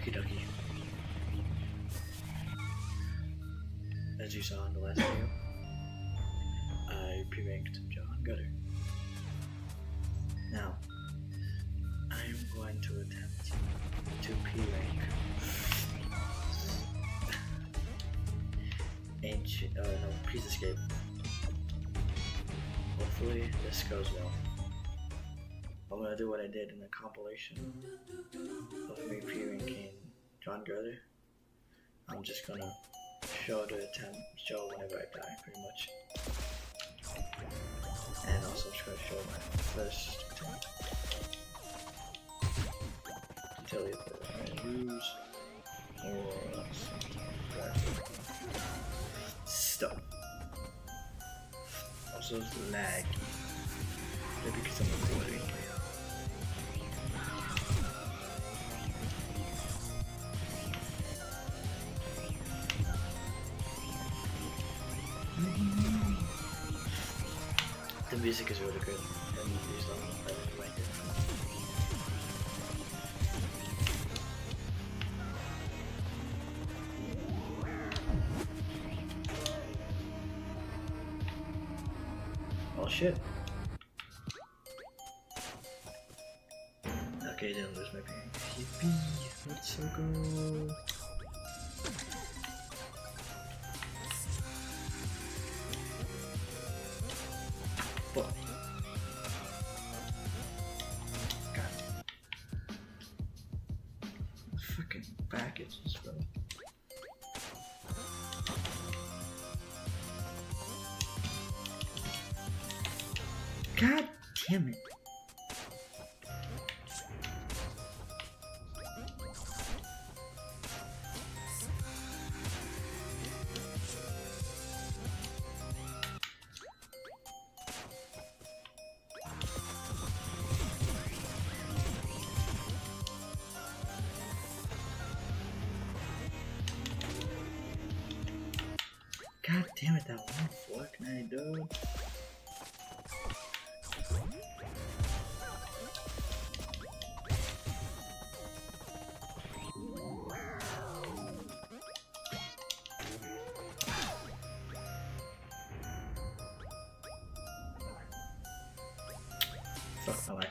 Okie dokie. As you saw in the last video, I pre-ranked John Gutter. Now, I'm going to attempt to pre-rank Please Escape. Hopefully this goes well. I'm gonna do what I did in the compilation of me pre-ranking John Gutter. I'm just gonna show whenever I die, pretty much. And also just gonna show my first attempt. To tell you if I lose or stuff. Also it's laggy. Maybe because I'm recording. The music is really good, and these songs I really like it. Oh shit. Okay, didn't lose my parents. Yippee, let's go. Fuck. God. Fucking packages, bro. God damn it. God damn it, that one Fortnite, dude. Fuck my life.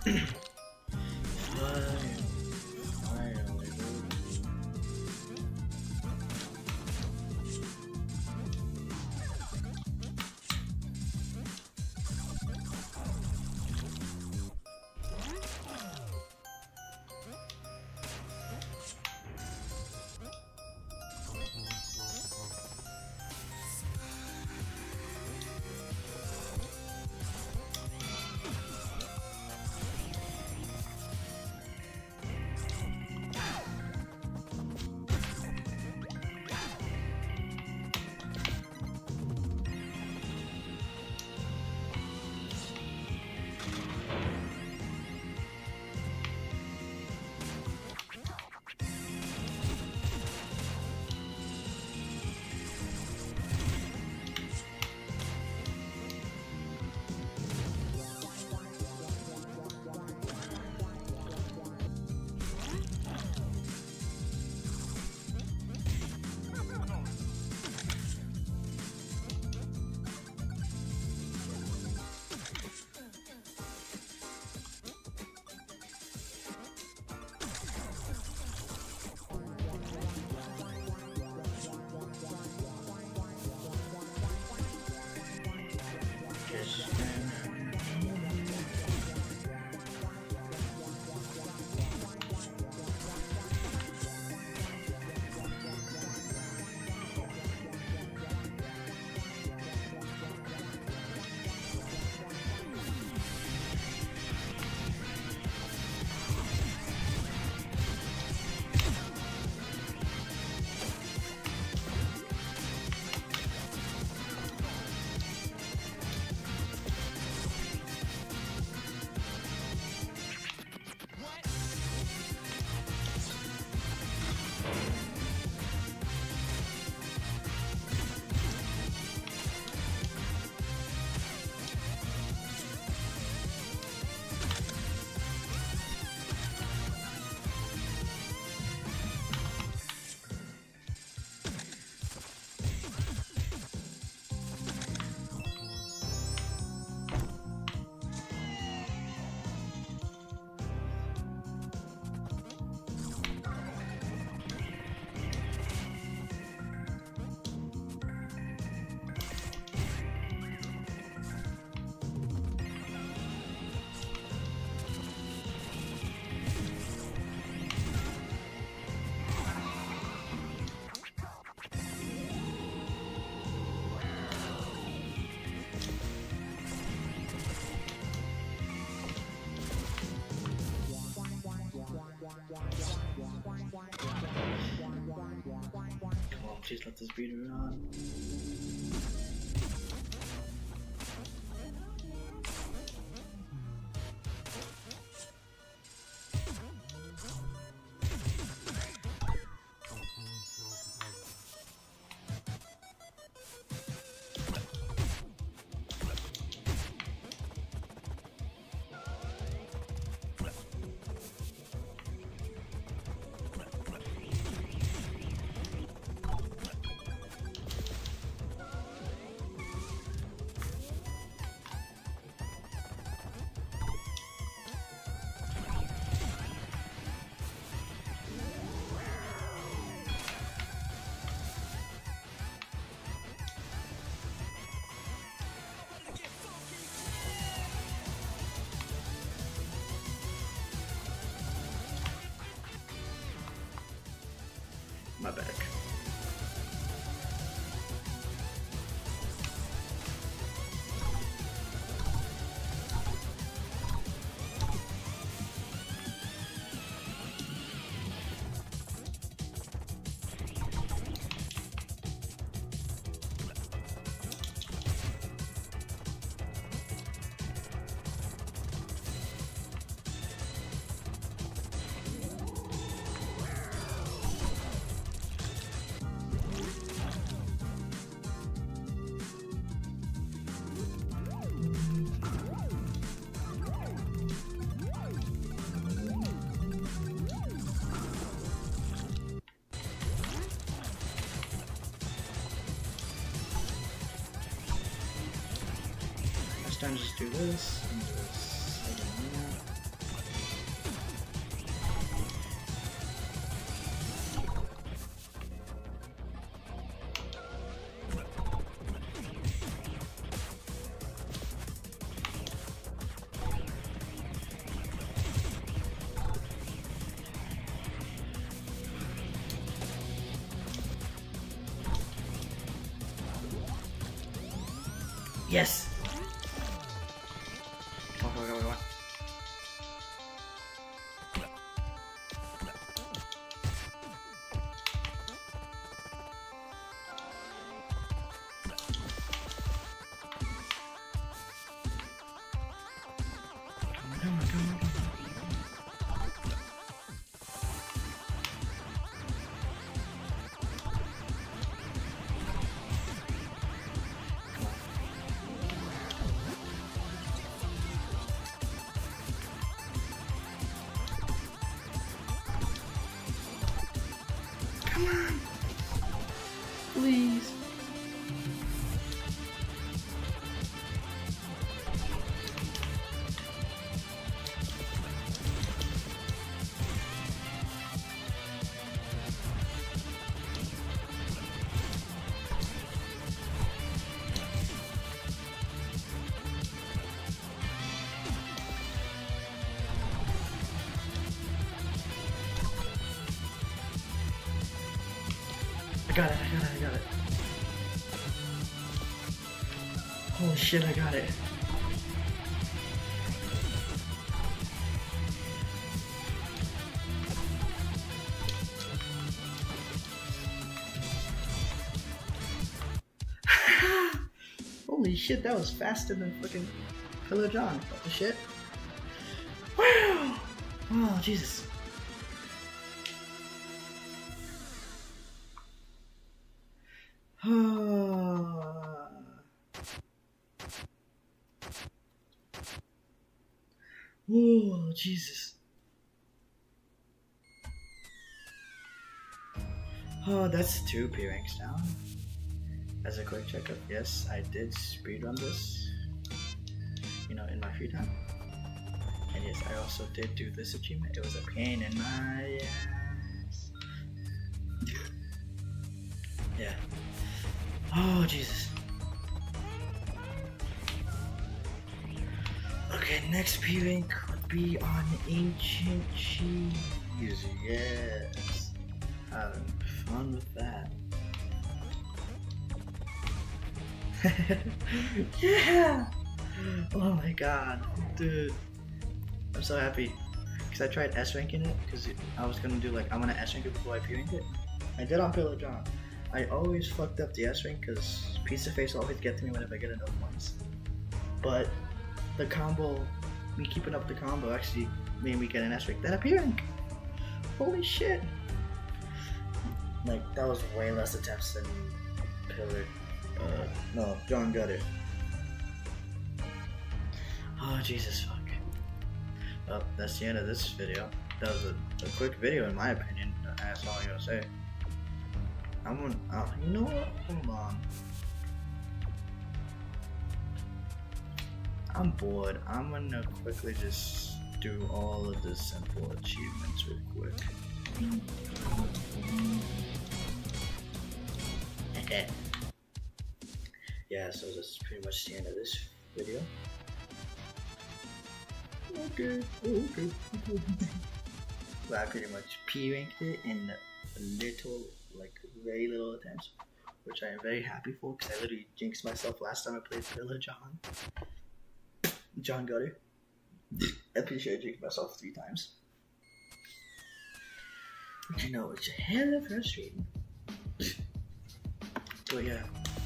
Please let this beat run. My bad. Next time, just do this. And just Yes! Come on, come on, come on. Come on, come on. Come on! Please! I got it, I got it, I got it. Holy shit, I got it. Holy shit, that was faster than fucking Pillar John. What the shit? Wow! Oh, Jesus. Oh, Jesus. Oh, that's 2 P ranks down. As a quick checkup, yes, I did speedrun this, you know, in my free time. And yes, I also did do this achievement. It was a pain in my ass. Yeah. Oh, Jesus. Okay, next P rank would be on Ancient Cheese. Yes. Having fun with that. Yeah! Oh my god, dude. I'm so happy. Because I tried S ranking it, because I was gonna do like, I'm gonna S rank it before I P rank it. I did on Pillar John. I always fucked up the S rank because Pizza Face always gets me whenever I get enough points. But the combo, me keeping up the combo actually made me get an S rank, then a P rank. Holy shit. Like, that was way less attempts than Pillar. No, John Gutter. Oh, Jesus fuck. Well, that's the end of this video. That was a quick video in my opinion. That's all I'm gonna say. I'm gonna, you know what? Hold on. I'm bored. I'm gonna quickly just do all of the simple achievements real quick. Okay. Yeah, so that's pretty much the end of this video. Okay. Well, I pretty much P-ranked it in a little, like very little attempts, which I am very happy for because I literally jinxed myself last time I played Pillar John Gutter. I'm pretty sure I jinxed myself 3 times. But you know, it's hella frustrating. But yeah.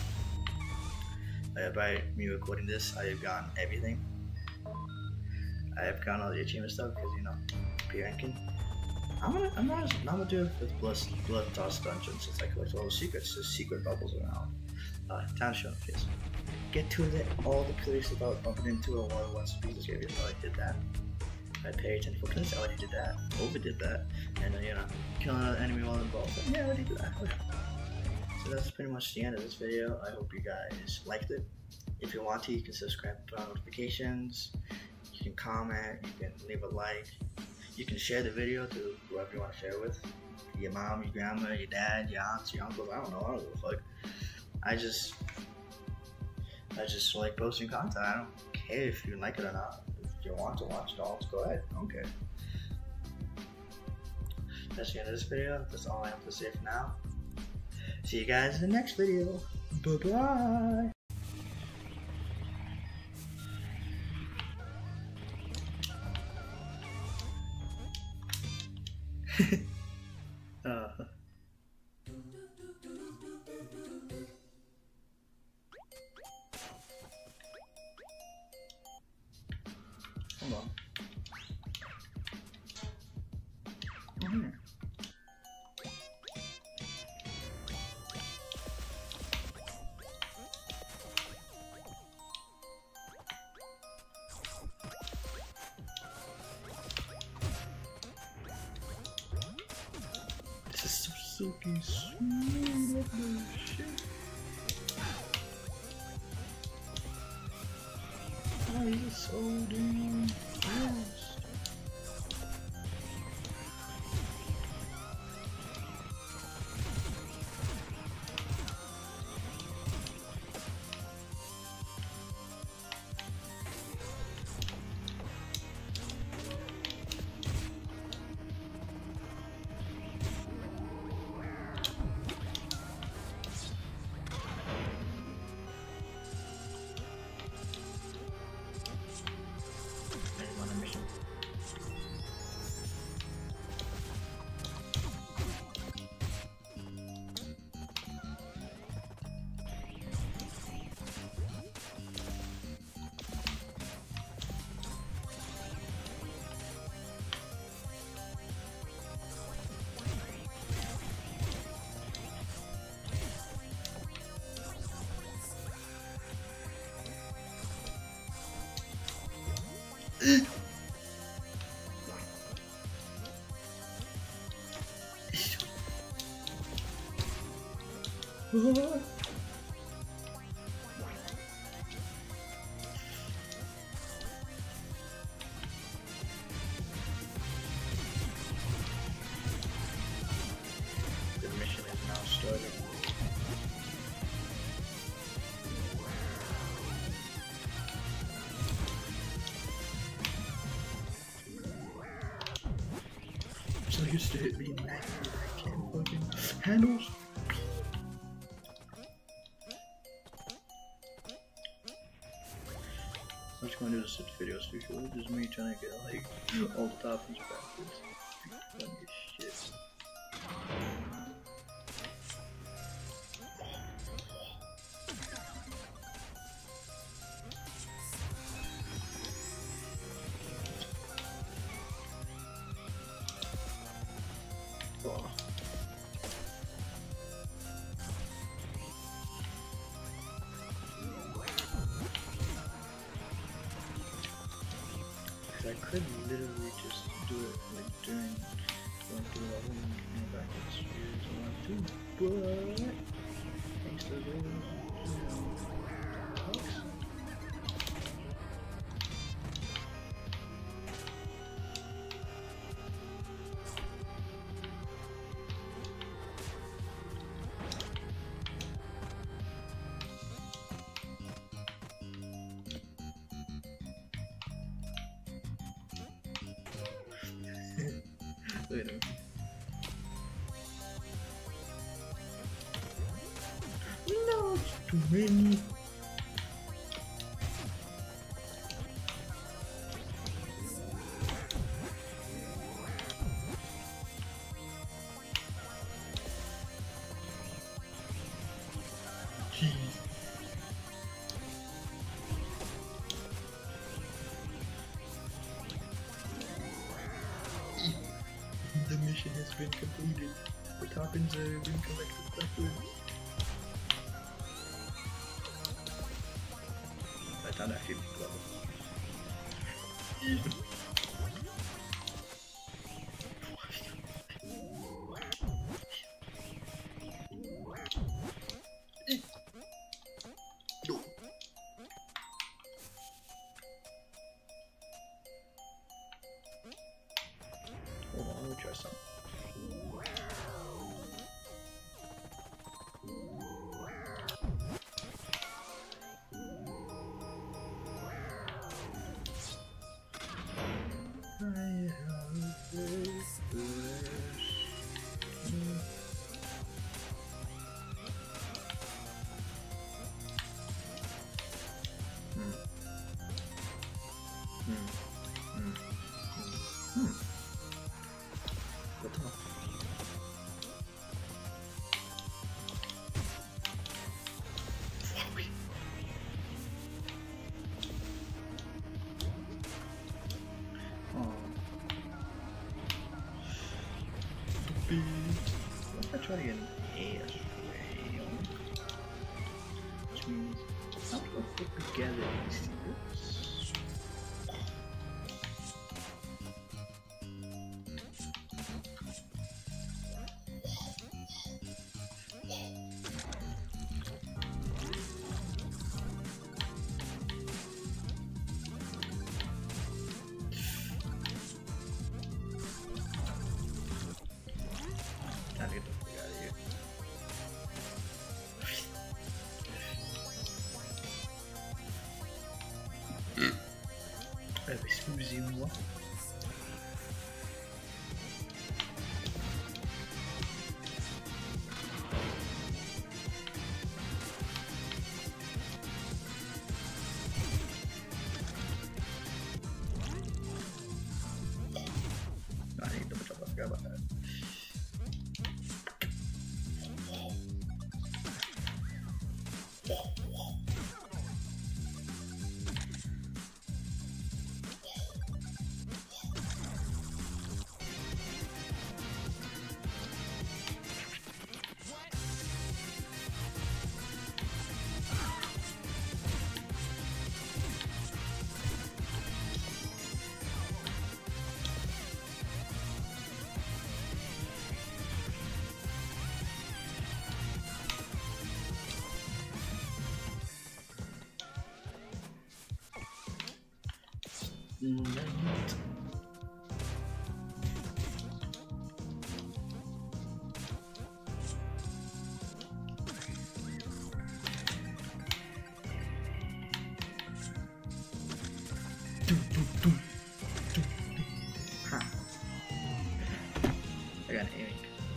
By me recording this, I have gotten everything. I have gotten all the achievement stuff because, you know, P ranking. I'm gonna do it with Blood Toss Dungeons. It's like all the secrets, there's secret bubbles around. Town showcase. Get to all the pillars without bumping into a wall once pieces gave you. So I did that. I paid 10 for pillars. I already did that. Overdid that. And then, you know, killing an enemy while involved. Yeah, I already did that. Okay. So that's pretty much the end of this video. I hope you guys liked it. If you want to, you can subscribe, put on notifications, you can comment, you can leave a like, you can share the video to whoever you want to share with. Your mom, your grandma, your dad, your aunts, your uncles, I don't know, I don't give a fuck. I just like posting content. I don't care if you like it or not. If you want to watch it all, go ahead, I don't care. That's the end of this video. That's all I have to say for now. See you guys in the next video. Bye-bye. uh, hold on. Mm-hmm. This is so silky smooth. What the shit? Why is it so damn fast? What? The mission is now started. So used to it being magnet, I can't fucking handles. I'm just gonna do this videos for sure. This is me trying to get like all the toppings backwards. Funny as shit. Oh. I could literally just do it like during going through the whole and back to the spheres I want to, but thanks to those, hooks. Look at him. No, it's too many. Jeez. The mission has been completed. The toppings have been collected backwards. I thought that should be clever. Hold on, let me try something. What the B. What if I try to get an A as well? Which means how do I put together these secrets? Time to get the fuck out of here. Excusez-moi. I need to double check. I forgot about that. Huh. I got an ink.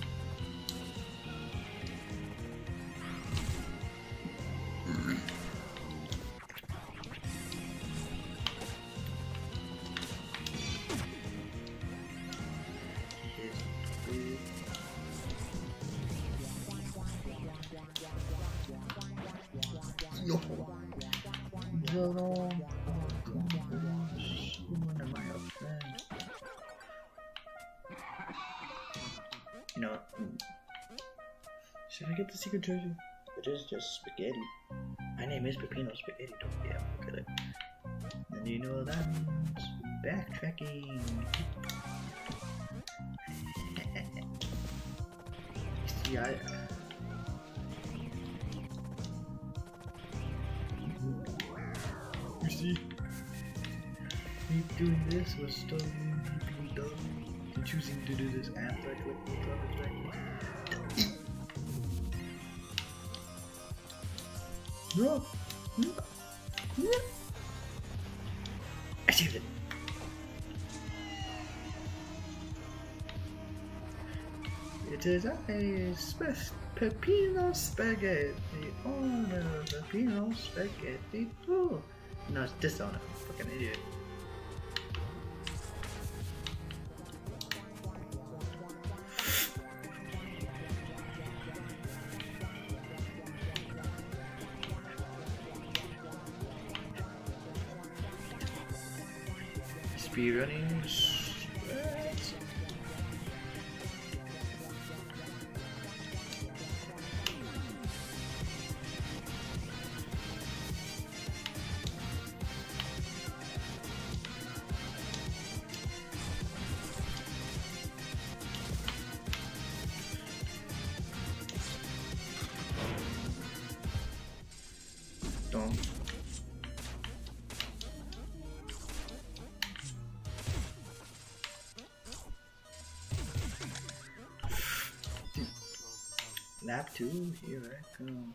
Yo. Yo. You know, should I get the secret treasure? It is just spaghetti. My name is Peppino Spaghetti. Don't yeah, look at it. And you know what that means? Backtracking. See, you see, me doing this was totally being done. And choosing to do this after I click the promise right. No! No! No! I saved it! It is Peppino Spaghetti, owner of Peppino Spaghetti. Oh. No, it's dishonor. Fucking idiot. Speedrunning. Don't. Lap 2, here I come.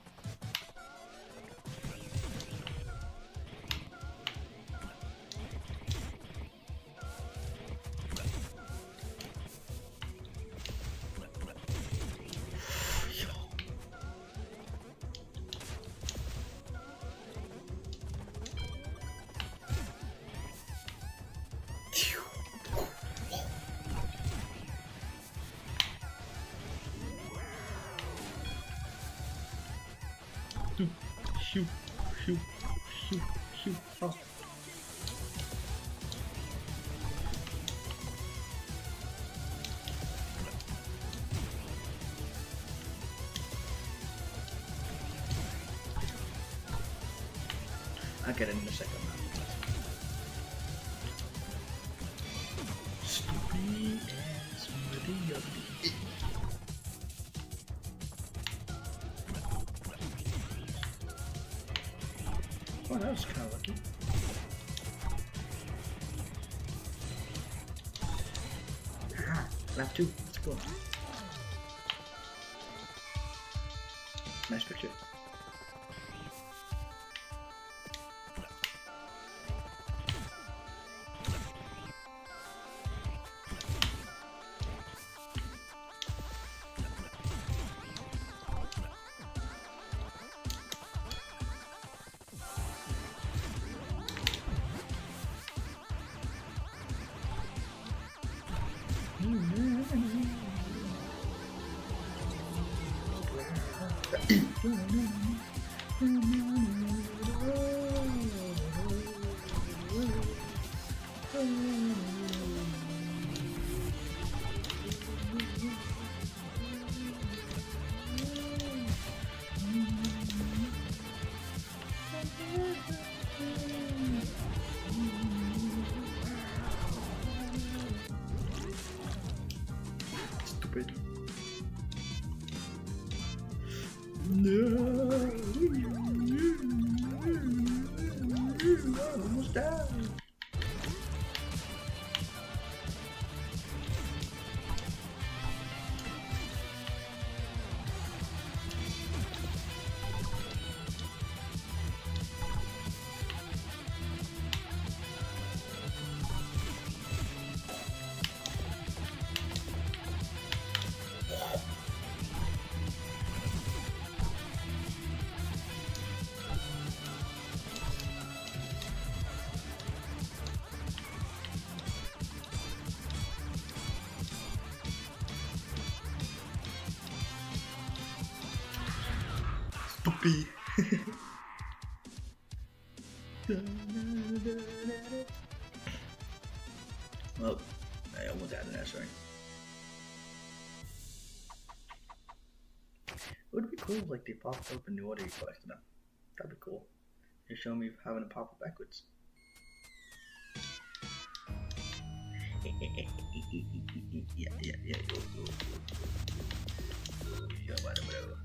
Shoot, shoot, shoot, shoot. Oh. get it in the second round. Stupid ass Maria. Oh, that was kind of lucky. Ah, lap 2. Let's go. Nice picture. Stupid. No. Almost died. Puppy. Well, I almost had an S right. It would be cool if like they popped up in the order you collected them. That'd be cool. They show me having to pop up backwards. Yeah. Yeah, whatever.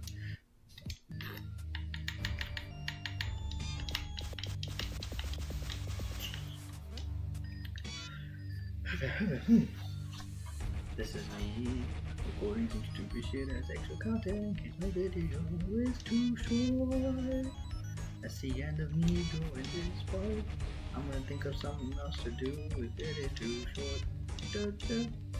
This is me recording some stupid shit as extra content in case my video is too short. That's the end of me doing this part. I'm gonna think of something else to do if it is too short.